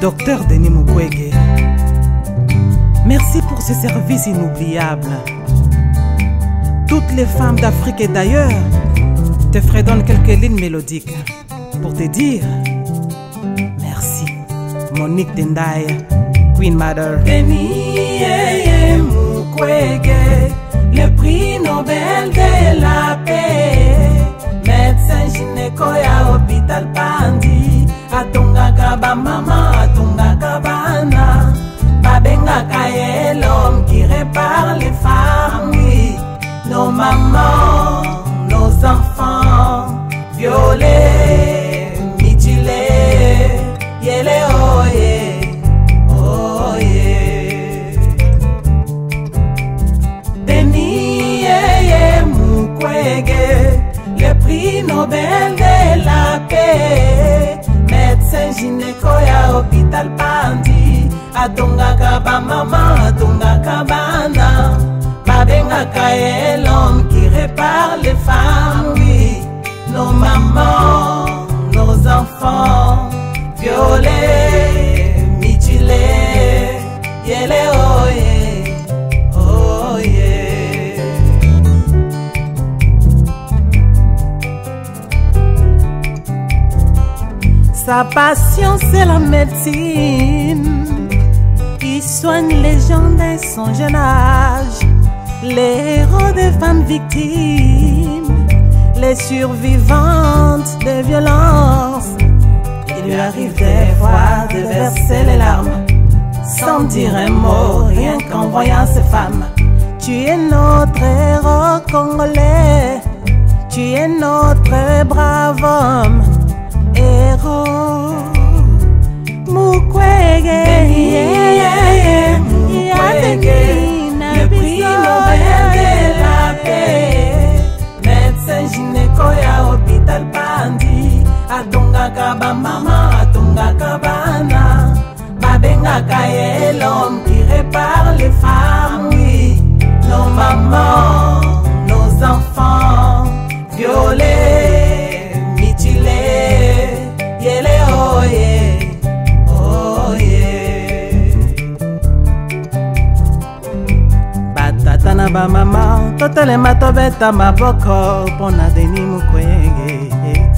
Docteur Denis Mukwege, merci pour ces services inoubliables. Toutes les femmes d'Afrique et d'ailleurs te fredonnent quelques lignes mélodiques pour te dire merci. Monique Tendai, Queen Mother. Denis Mukwege, le prix Nobel de la paix, médecin gynéco ya hôpital Pandi, atungaka ba mama, atungaka bana, babengaka ye l'homme qui répare les femmes, oui, nos mamans, nos enfants, violés, mutilés, yele oye, oye. Denis Mukwege, le prix Nobel de la paix, médecin gynéco ya hôpital Pandi, atungaka ba mama, atungaka bana, babengaka ye l'homme qui répare les femmes, oui, nos mamans, nos enfants, violés, mutilés, yele oye, oye. Sa passion c'est la médecine, qui soigne les gens dès son jeune âge, les héros des femmes victimes, les survivantes des violences. Il lui arrive des fois de verser les larmes, sans dire un mot, rien qu'en voyant ces femmes. Tu es notre héros congolais, tu es notre brave homme, héros. Mukwege, le prix Nobel de la paix, médecin gynéco ya hôpital Pandi, atungaka ba mama, atungaka bana, babengaka ye l'homme qui répare les femmes, oui, nos mamans, nos enfants, violés, mutilés, yele oye, oye. Batata na ba mama, totelema tobeta maboko pona Denis Mukwege,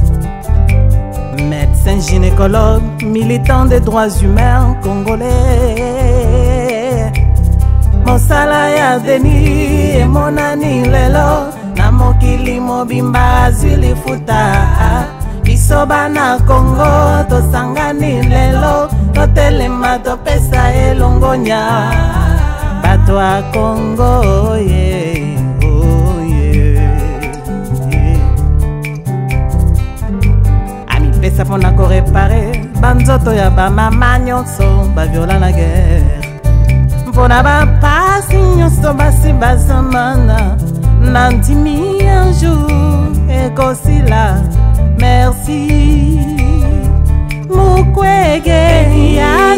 médecin gynécologue, militant des droits humains congolais. Mosala ya Denis e monani lelo, na mokili mobimba zili futa, biso bana Congo tosangani lelo, totelema topesa elongonya, bato a Congo, yeah, oh yeah, yeah. Pesa pona ko repare banzoto ya ba mama nyonso baviola na guerre, mpona bapasi nyonso basi bazamana, nandimi un jour ekosila. Merci Mukwege, ya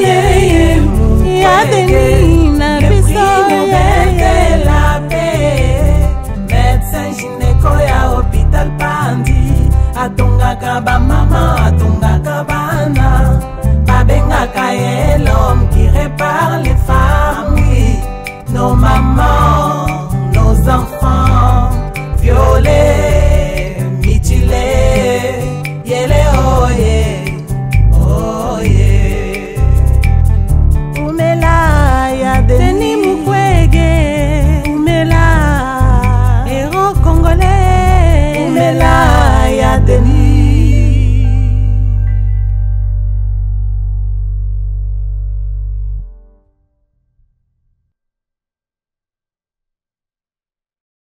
Denis na biso de la paix, médecin gynéco ya hôpital Pandi, atungaka ba mama,